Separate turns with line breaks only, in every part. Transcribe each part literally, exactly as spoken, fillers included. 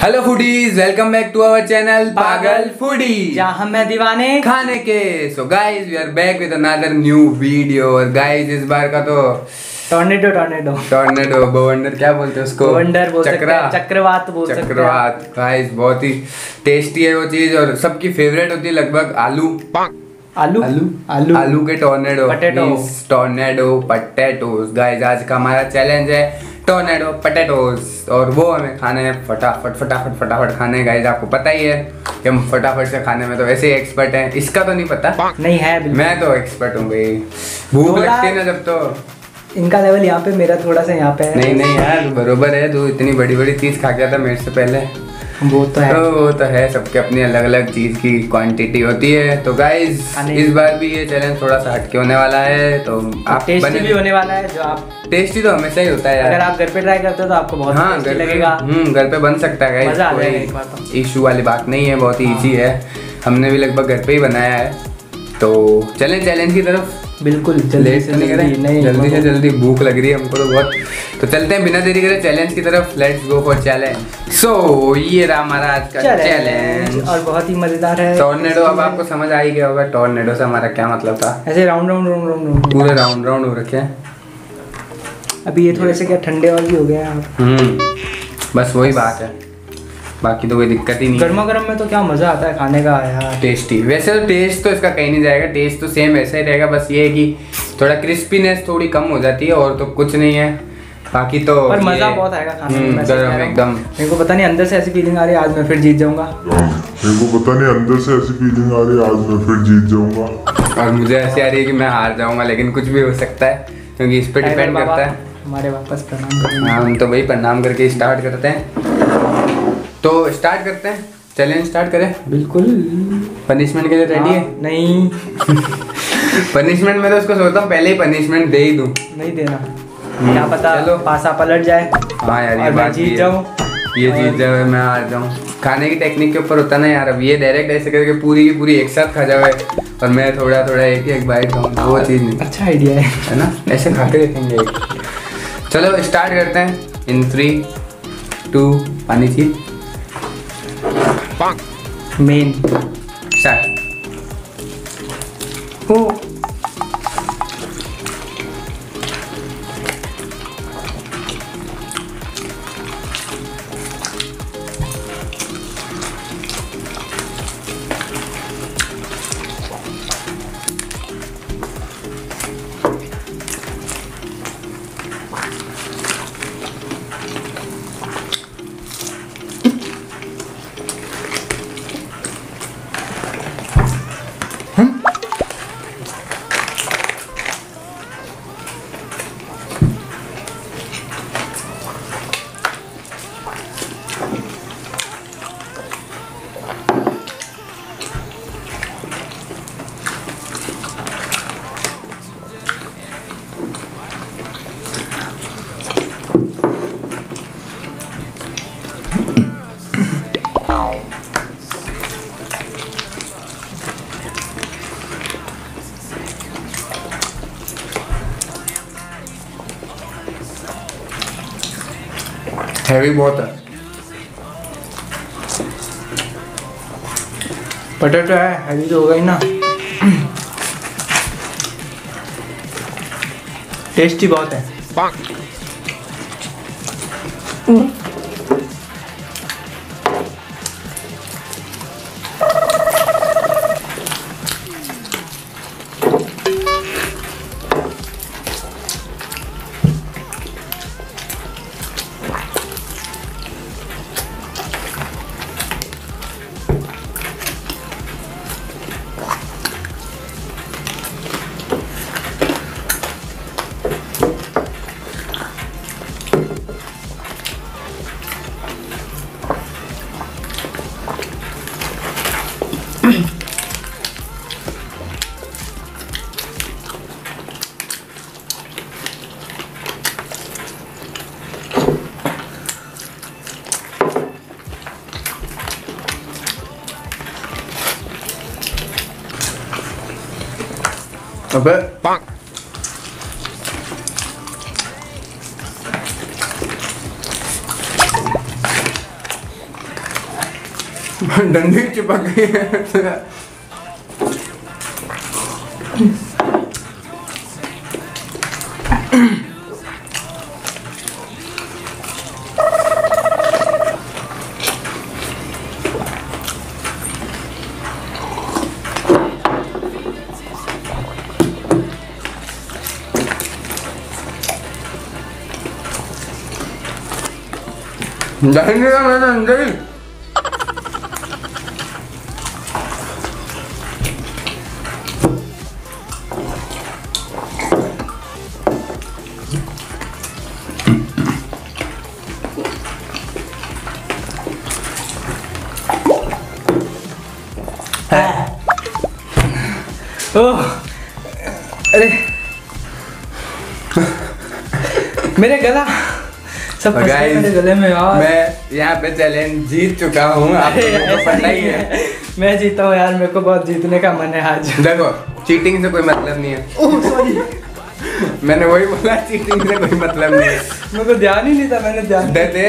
Hello foodies, welcome back to our channel Pagal foodie,
जहाँ हम हैं दीवाने
खाने के। So guys we are back with another new video. और गाइस इस बार का तो
टॉर्नेडो टॉर्नेडो
टॉर्नेडो बवंडर क्या बोलते हैं उसको,
बवंडर बोल सकते
चक्रा
हैं, चक्रवात बोल सकते हैं।
चक्रवात गाइस बहुत ही टेस्टी है वो चीज, और सबकी फेवरेट होती है लगभग। आलू
आलू
आलू
आलू
आलू के tornado,
Potato.
Tornado potatoes. Guys आज का हमारा चैलेंज है टॉर्नेडो पटेटोस, और वो हमें खाने हैं फटाफट फटाफट फटाफट खाने हैं। गाइस आपको पता ही है कि हम फटाफट से खाने में तो वैसे ही एक्सपर्ट हैं। इसका तो नहीं पता,
नहीं है बिल्कुल।
मैं तो एक्सपर्ट हूँ भाई। भूख
थोड़ा-
लगती है ना जब तो।
इनका लेवल यहाँ पे, मेरा थोड़ा सा यहाँ पे है।
नहीं नहीं यार बरोबर है, तू इतनी बड़ी बड़ी चीज खा गया था मेरे से पहले।
वो तो है।
तो वो तो है, सबके अपनी अलग अलग चीज की क्वांटिटी होती है। तो गाइस इस बार भी ये चैलेंज थोड़ा सा हटके होने वाला है, तो आप
टेस्टी
बने
भी होने वाला है। जो आप
टेस्टी तो हमेशा ही होता है यार।
अगर आप घर पे ट्राई करते हो तो आपको बहुत
हाँ
टेस्टी
घर पे
लगेगा।
हम्म घर पे बन सकता है
मजा आ
गाइस,
जाएगा एक बार तो।
कोई इशू वाली बात नहीं है, बहुत ही इजी है। हमने भी लगभग घर पे ही बनाया है। तो चलें चैलेंज की तरफ।
बिल्कुल जल्दी
लेट
से
तो नहीं
जल्दी
करें,
नहीं
जल्दी से जल्दी, भूख लग रही है हमको तो बहुत। तो चलते हैं बिना देरी करे चैलेंज की तरफ। Let's go for challenge. So ये रहा हमारा आज का चैलेंज,
और बहुत ही मजेदार है।
टॉर्नेडो। अब आपको समझ आ ही गया होगा टॉर्नेडो से हमारा क्या मतलब था।
ऐसे राउंड राउंड राउंड राउंड
पूरे राउंड राउंड हो रखे हैं।
अभी ये थोड़े से क्या ठंडे और भी हो गए हैं।
हम्म बस वही बात है, बाकी तो कोई दिक्कत ही नहीं है।
गर्मा गर्म में तो क्या मजा आता है खाने का यार।
टेस्टी वैसे तो टेस्ट तो इसका कहीं नहीं जाएगा, टेस्ट तो सेम ऐसा ही रहेगा। बस ये है कि थोड़ा क्रिस्पीनेस थोड़ी कम हो जाती है, और तो कुछ नहीं है। बाकी तो
पर मजा बहुत आएगा खाने में। मैं सच कह
गरम
रहा हूँ।
एकदम।
मेरे को पता नहीं अंदर से ऐसी फीलिंग आ रही है आज मैं फिर जीत जाऊंगा।
मेरे को पता नहीं अंदर से ऐसी फीलिंग आ रही है आज मैं फिर जीत जाऊंगा।
और मुझे ऐसी आ रही है कि मैं हार जाऊंगा, लेकिन कुछ भी हो सकता है क्योंकि इस पे
टाइगर
डिपेंड
बाबा,
करता है।
हमारे वापस प्रणाम करेंगे।
हाँ हम तो वही प्रणाम करके स्टार्ट करते हैं। तो स्टार्ट करते हैं, चैलेंज स्टार्ट करें।
बिल्कुल।
पनिशमेंट के लिए रेडी है?
हाँ, नहीं
पनिशमेंट में तो उसको सोचता हूँ पहले ही पनिशमेंट दे ही दूँ।
नहीं देना, क्या पता
चलो।
पासा पलट जाए
हाँ यार ये
और मैं
बात भी
जीत
है।
जाऊं।
ये जीत जाए मैं हार जाऊं। खाने की टेक्निक के ऊपर होता ना यार। अब ये डायरेक्ट ऐसे करके पूरी की पूरी एक साथ खा जाए और मैं थोड़ा थोड़ा एक एक बाइट खाऊं, वो चीज़ नहीं
अच्छा आइडिया है।
है ना। ऐसे खा के देखेंगे। चलो स्टार्ट करते हैं। इन थ्री टू पानी छी
मेन
स्टार्ट।
ओ
हैवी बहुत है।
पोटैटो है, हैवी तो होगा ही ना। टेस्टी बहुत है।
अबे डंडी चिपक गई है। डंडी का डंडी
ओह अरे मेरे गला सब फंस गया मेरे गले में यार।
मैं यहाँ पे चैलेंज जीत चुका हूँ, आपको तो पता ही है।
मैं जीता हूँ यार, मेरे को बहुत जीतने का मन है आज।
देखो चीटिंग से कोई मतलब नहीं है।
ओह सॉरी
मैंने वही बोला, चीटिंग से कोई मतलब नहीं है।
मेरे को ध्यान ही नहीं था, मैंने ध्यान
दे दे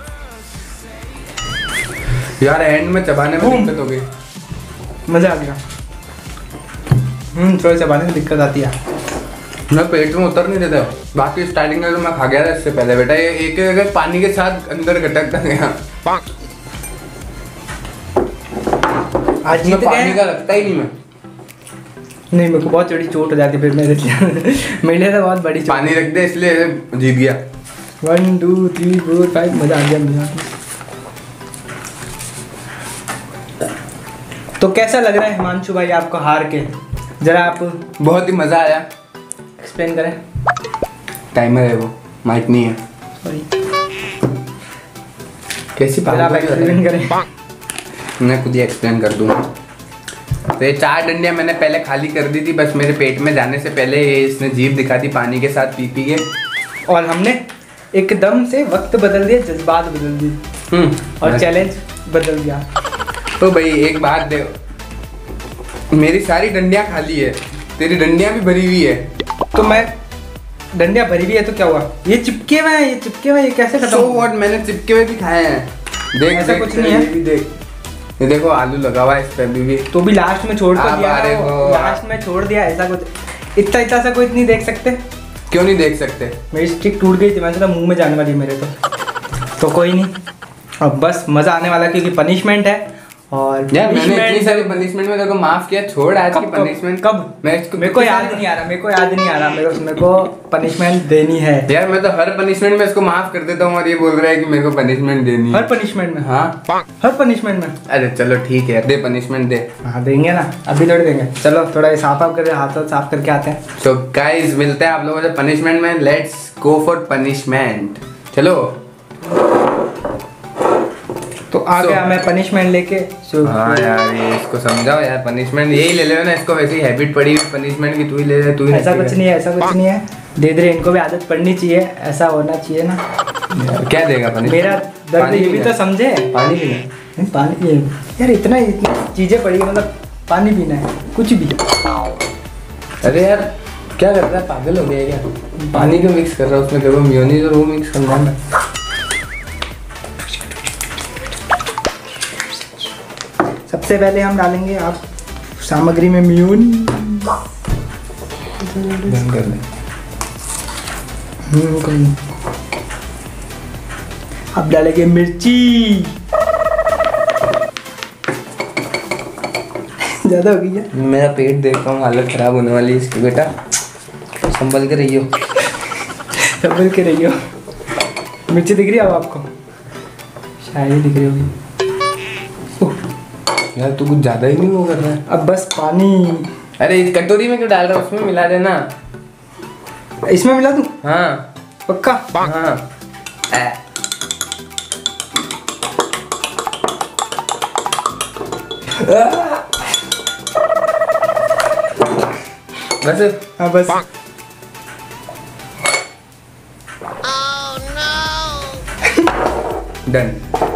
यार, एंड में चबाने में दिक्कत हो गई।
मजा आ गया। हम्म थोड़ा चबाने में दिक्कत आती है,
मैं पेट में उतर नहीं देता। बाकी स्टार्टिंग में तो मैं खा गया था इससे पहले बेटा, ये एक एक पानी के साथ अंदर गटकता गया।
आज जीत
पानी
गए।
का लगता ही नहीं मैं।
नहीं मेरे को बहुत बड़ी चोट हो जाती फिर मेरे मेरे लिए तो बहुत बड़ी चोट।
पानी रख दे इसलिए जीत गया।
One two three four five मजा आ गया मजा। तो कैसा लग रहा है हिमांशु भाई आपको हार के, जरा आप
बहुत ही मजा आया।
एक्सप्लेन करें।
टाइमर है वो, माइक नहीं है।
सॉरी
कैसी
जरा आप एक्सप्लेन करें।
मैं खुद ही एक्सप्लेन कर दूंगा। तो ये चार डंडियां मैंने पहले खाली कर दी थी, बस मेरे पेट में जाने से पहले ये इसने जीभ दिखा दी पानी के साथ पी पी के।
और हमने एकदम से वक्त बदल दिया, जज्बात बदल दिए
हम्म
और चैलेंज बदल दिया।
तो भाई एक बात दे, मेरी सारी डंडियां खाली है, तेरी डंडियां भी भरी हुई है।
तो मैं डंडियां भरी हुई है तो क्या हुआ? ये चिपके हुए हैं, ये चिपके हुए हैं, ये कैसे खत्म?
So what, मैंने चिपके हुए भी खाए हैं। देख
ऐसा
देख,
कुछ नहीं है।
ये भी देख, ये देखो आलू लगा हुआ है इस पे अभी भी।
तो भी लास्ट में छोड़ कर
आप
दिया,
आ रहे हो।
लास्ट में छोड़ दिया ऐसा कुछ। इतना इतना सा कोई नहीं देख सकते?
क्यों नहीं देख सकते?
मेरी स्टिक टूट गई थी, मैंने सोचा मुंह में जाने वाली है मेरे तो। तो कोई नहीं, अब बस मजा आने वाला क्योंकि पनिशमेंट है। और
यार मैंने
punishment-
इतनी सारी पनिशमेंट में तेरे को माफ किया, छोड़ आज की
कब-
पनिशमेंट।
कब?
मैं इसको
मेरे को याद नहीं आ रहा, मेरे को याद नहीं आ रहा, मेरे को मेरे को पनिशमेंट देनी है
यार। मैं तो हर पनिशमेंट में इसको माफ कर देता हूँ और ये बोल रहा है कि मेरे को पनिशमेंट देनी है।
हर पनिशमेंट में।
हाँ
हर पनिशमेंट में।
अरे चलो ठीक है, दे पनिशमेंट दे।
हाँ देंगे ना, अभी थोड़ी देंगे। चलो थोड़ा ये साफ साफ करके हाथ हाथ साफ करके आते हैं।
तो गाइस मिलते हैं आप लोगों से पनिशमेंट में। Let's go for punishment. चलो
तो आ
So-
गया मैं पनिशमेंट लेके। So-
हाँ यार, ये इसको समझाओ यार, पनिशमेंट यही ले ले ना, इसको वैसी हैबिट पड़ी हुई पनिशमेंट की, तू ही ले ले, तू ही
ऐसा
रखेगा।
कुछ नहीं है, ऐसा कुछ नहीं है। धीरे धीरे इनको भी आदत पड़नी चाहिए, ऐसा होना चाहिए ना।
यार, क्या देगा पनिशमेंट?
मेरा दर्द
पानी
ये भी
पीना
तो समझे।
पानी पीना।
नहीं, पानी ये यार इतना इतनी चीजें पड़ी है, मतलब पानी पीना है कुछ भी।
अरे यार क्या कर रहा है, पागल हो गया है क्या? पानी क्यों मिक्स कर रहा है उसमें? देखो मेयोनीज और वो मिक्स करना है।
सबसे पहले हम डालेंगे आप सामग्री में म्यून।
बंद कर दे।
हम्म, कोई नहीं। अब डालेंगे मिर्ची। ज्यादा हो गई है।
मेरा पेट देख रहा हूँ, हालत खराब होने वाली है इसकी बेटा, तो संभल के रहियो।
संभल के रहियो। मिर्ची दिख रही है अब आपको? शायद ही दिख रही होगी।
यार तू कुछ ज्यादा ही नहीं वो कर रहा है।
अब बस पानी।
अरे इस कटोरी में क्यों डाल रहा है, उसमें मिला देना।
इसमें मिला दूं?
हाँ
पक्का?
हाँ। ऐ। बस
हाँ बस।
डन।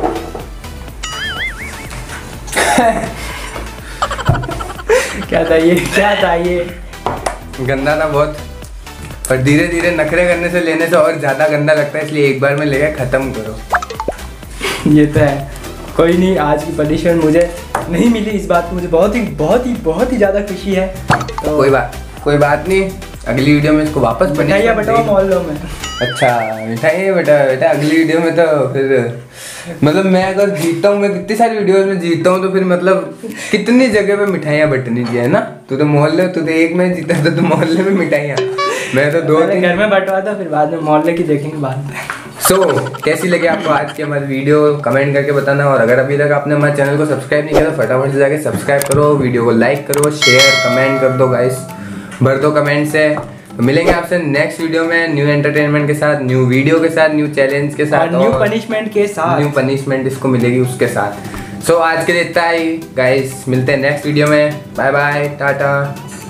क्या था ये, क्या था ये?
गंदा था बहुत, और धीरे धीरे नखरे करने से लेने से और ज्यादा गंदा लगता है, इसलिए एक बार में लेकर खत्म करो।
ये तो है। कोई नहीं, आज की पनिशमेंट मुझे नहीं मिली, इस बात की मुझे बहुत ही बहुत ही बहुत ही ज़्यादा खुशी है। तो
कोई बात कोई बात नहीं, अगली वीडियो में इसको वापस
मिठाइयाँ बटाओ मोहल्लों में।
अच्छा मिठाई बेटा बेटा अगली वीडियो में तो फिर मतलब मैं अगर जीतता हूँ, मैं कितनी सारी वीडियोस में जीतता हूँ, तो फिर मतलब कितनी जगह पे मिठाइयाँ बटनी चाहिए ना। तू तो मोहल्ले तू तो एक में जीता तो, तो मोहल्ले में मिठाइयाँ, मैं तो दो तीन
घर में बंटवा था, फिर बाद में मोहल्ले की देखेंगे बाद में।
सो so, कैसी लगी आपको आज की हमारी वीडियो कमेंट करके बताना, और अगर अभी तक आपने हमारे चैनल को सब्सक्राइब नहीं किया तो फटाफट से जाके सब्सक्राइब करो, वीडियो को लाइक करो, शेयर कमेंट कर दो गाइस, भर दो कमेंट से। तो मिलेंगे आपसे नेक्स्ट वीडियो में न्यू एंटरटेनमेंट के साथ, न्यू वीडियो के साथ, न्यू चैलेंज के साथ,
न्यू पनिशमेंट के साथ,
न्यू पनिशमेंट इसको मिलेगी उसके साथ। सो so, आज के लिए इतना ही गाइस, मिलते हैं नेक्स्ट वीडियो में। Bye bye, Tata.